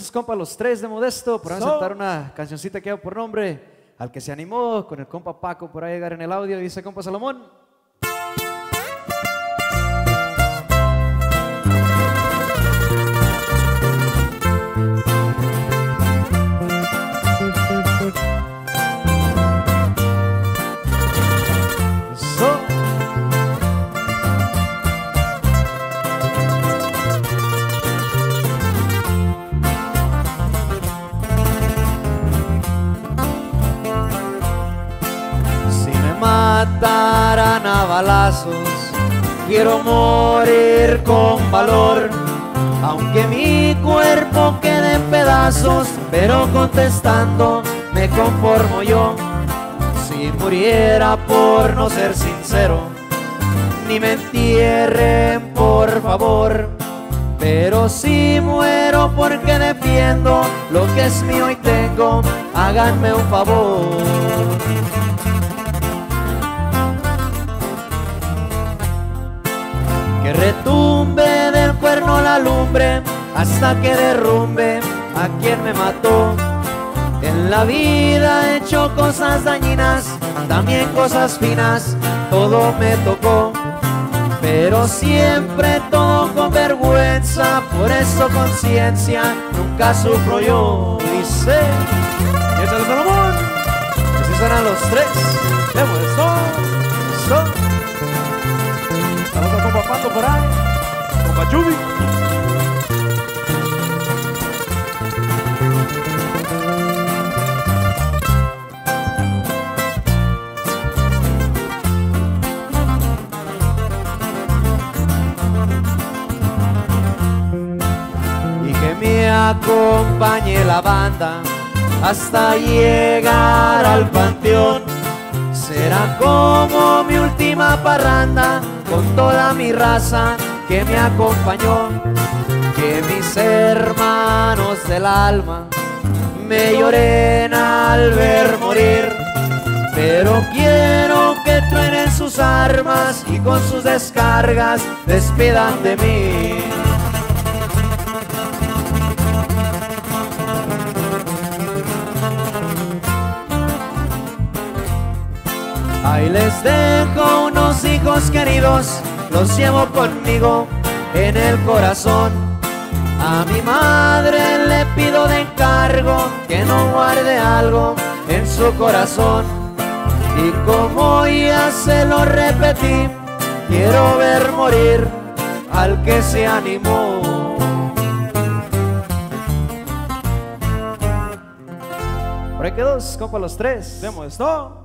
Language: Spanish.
Compa, los tres de Modesto, por presentar una cancioncita que lleva por nombre Al que se animó, con el compa Paco por ahí llegar en el audio. Dice compa Salomón. Matarán a balazos, quiero morir con valor, aunque mi cuerpo quede en pedazos, pero contestando me conformo yo. Si muriera por no ser sincero, ni me entierren por favor, pero si muero porque defiendo lo que es mío y tengo, háganme un favor. Que retumbe del cuerno la lumbre hasta que derrumbe a quien me mató. En la vida he hecho cosas dañinas, también cosas finas, todo me tocó, pero siempre todo con vergüenza, por eso conciencia nunca sufro yo. Dice, y ese es Salomón, así suenan los tres de Modesto. Saludos a compa Paco por ahí, compa Chubi. Y que me acompañe la banda hasta llegar al panteón. Será como mi última parranda con toda mi raza que me acompañó. Que mis hermanos del alma me lloren al ver morir, pero quiero que truenen sus armas y con sus descargas despidan de mí. Ahí les dejo unos hijos queridos, los llevo conmigo en el corazón. A mi madre le pido de encargo que no guarde algo en su corazón. Y como ya se lo repetí, quiero ver morir al que se animó. Por ahí quedó, compa, los tres. Demo esto.